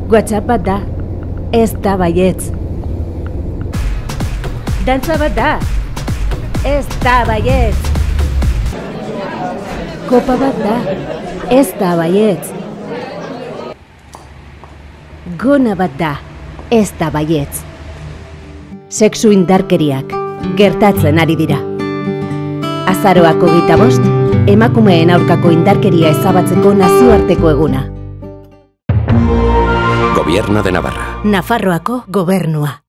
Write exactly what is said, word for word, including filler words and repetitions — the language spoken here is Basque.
WhatsApp bat da, ez da baietz. Dantza bat da, ez da baietz. Kopa bat da, ez da baietz. Gona bat da, ez da baietz. Sexu indarkeriak gertatzen ari dira. Azaroak hogeita bost, emakumeen aurkako indarkeria ezabatzeko nazioarteko eguna. Gobierno de Navarra. Nafarroako gobernua.